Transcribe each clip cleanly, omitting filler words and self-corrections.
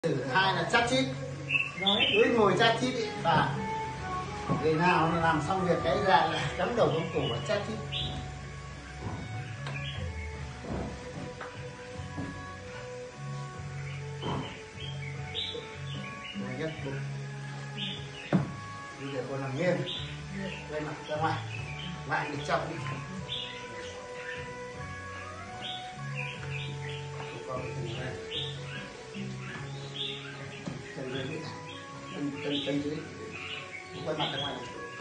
Hai là chat chít, cứ ngồi chat chít ý, và người nào làm xong việc cái ra là cắm đầu cắm cổ và chat chít. Này nhất bụng. Bây giờ con làm nghiêng, quay mặt ra ngoài, lại được trong đi. Con thì này. Chân dưới quay mặt ra ngoài.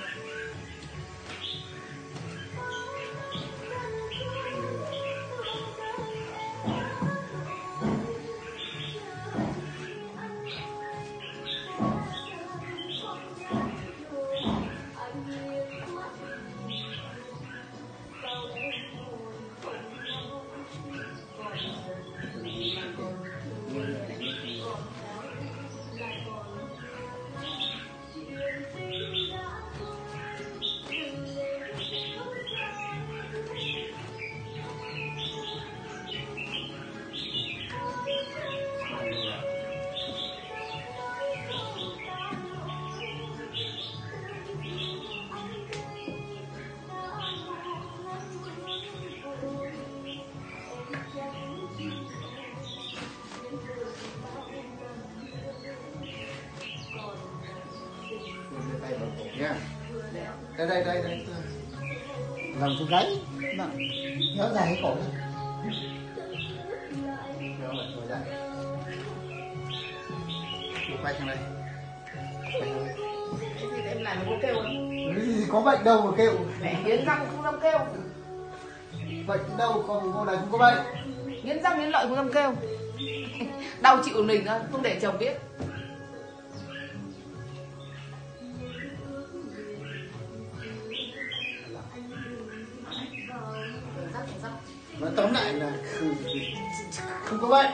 Đây làm xuống gáy, nhớ dài cái cổ ra. Quay sang đây. Cái gì em làm nó kêu Cái gì có bệnh đâu mà kêu. mẹ nghiến răng không dám kêu. Bệnh đâu, còn cô này không có bệnh. Nghiến răng nghiến lợi không dám kêu. Đau chịu mình thôi, không để chồng biết. Nói tóm lại là không có bệnh.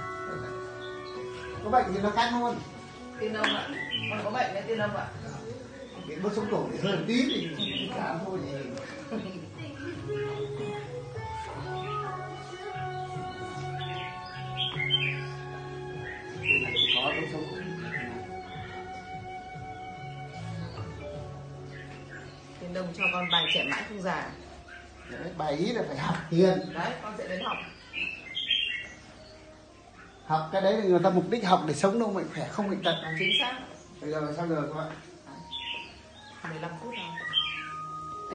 Có bệnh thì nó căng luôn. Tin ông ạ, con có bệnh đấy tin ông ạ. Cái bước sống cổ thì hơi một tí thì cả thôi thì có bước sống cổ. Tin ông cho con bài trẻ mãi không già. Đấy, bài ý là phải học tiền. Đấy, con sẽ đến học. Học cái đấy là người ta mục đích học để sống đâu mạnh khỏe không bệnh tật. Chính xác. Bây giờ là sao giờ các bạn? 15 phút rồi.